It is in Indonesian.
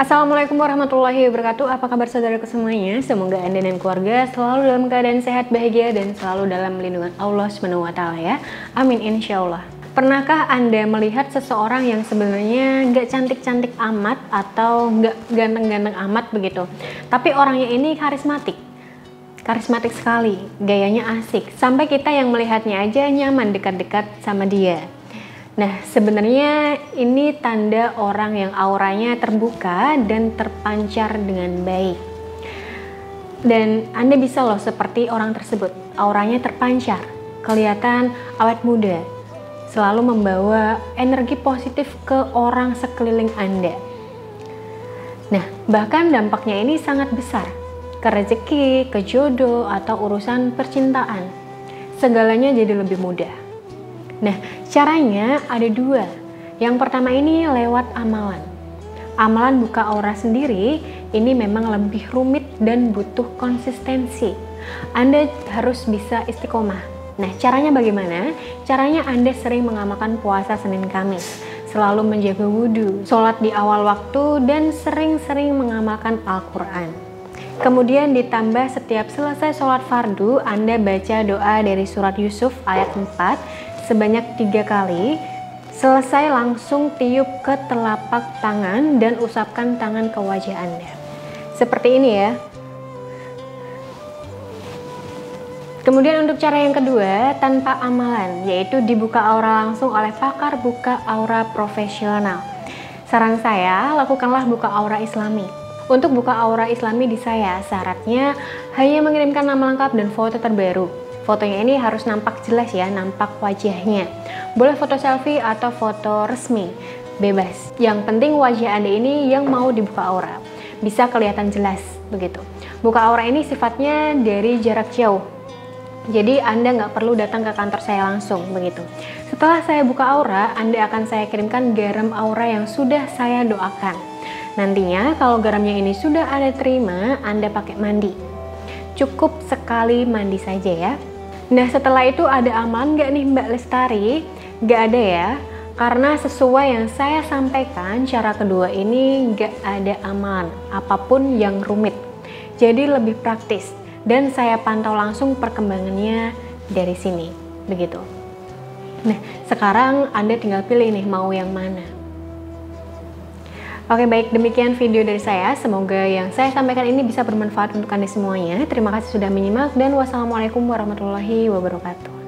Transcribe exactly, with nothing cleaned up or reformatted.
Assalamualaikum warahmatullahi wabarakatuh. Apa kabar saudaraku semuanya? Semoga Anda dan keluarga selalu dalam keadaan sehat, bahagia, dan selalu dalam lindungan Allah subhanahu wa taala ya. Amin insya Allah. Pernahkah Anda melihat seseorang yang sebenarnya nggak cantik-cantik amat atau nggak ganteng-ganteng amat begitu, tapi orangnya ini karismatik? Karismatik sekali, gayanya asik, sampai kita yang melihatnya aja nyaman dekat-dekat sama dia. Nah, sebenarnya ini tanda orang yang auranya terbuka dan terpancar dengan baik. Dan Anda bisa loh seperti orang tersebut, auranya terpancar, kelihatan awet muda, selalu membawa energi positif ke orang sekeliling Anda. Nah, bahkan dampaknya ini sangat besar, ke rezeki, ke jodoh, atau urusan percintaan. Segalanya jadi lebih mudah. Nah, caranya ada dua. Yang pertama ini lewat amalan. Amalan buka aura sendiri ini memang lebih rumit dan butuh konsistensi. Anda harus bisa istiqomah. Nah, caranya bagaimana? Caranya Anda sering mengamalkan puasa Senin Kamis, selalu menjaga wudhu, sholat di awal waktu, dan sering-sering mengamalkan Al-Quran. Kemudian ditambah setiap selesai sholat fardu, Anda baca doa dari surat Yusuf ayat empat, sebanyak tiga kali. Selesai langsung tiup ke telapak tangan dan usapkan tangan ke wajah Anda. Seperti ini ya. Kemudian untuk cara yang kedua, tanpa amalan, yaitu dibuka aura langsung oleh pakar buka aura profesional. Saran saya, lakukanlah buka aura Islami. Untuk buka aura Islami di saya, syaratnya hanya mengirimkan nama lengkap dan foto terbaru. Fotonya ini harus nampak jelas ya, nampak wajahnya. Boleh foto selfie atau foto resmi, bebas. Yang penting wajah Anda ini yang mau dibuka aura, bisa kelihatan jelas begitu. Buka aura ini sifatnya dari jarak jauh, jadi Anda nggak perlu datang ke kantor saya langsung begitu. Setelah saya buka aura, Anda akan saya kirimkan garam aura yang sudah saya doakan. Nantinya kalau garamnya ini sudah Anda terima, Anda pakai mandi. Cukup sekali mandi saja ya. Nah, setelah itu ada amalan nggak nih Mbak Lestari? Nggak ada ya, karena sesuai yang saya sampaikan, cara kedua ini nggak ada amalan apapun yang rumit. Jadi lebih praktis dan saya pantau langsung perkembangannya dari sini, begitu. Nah, sekarang Anda tinggal pilih nih mau yang mana. Oke, baik, demikian video dari saya. Semoga yang saya sampaikan ini bisa bermanfaat untuk Anda semuanya. Terima kasih sudah menyimak dan wassalamualaikum warahmatullahi wabarakatuh.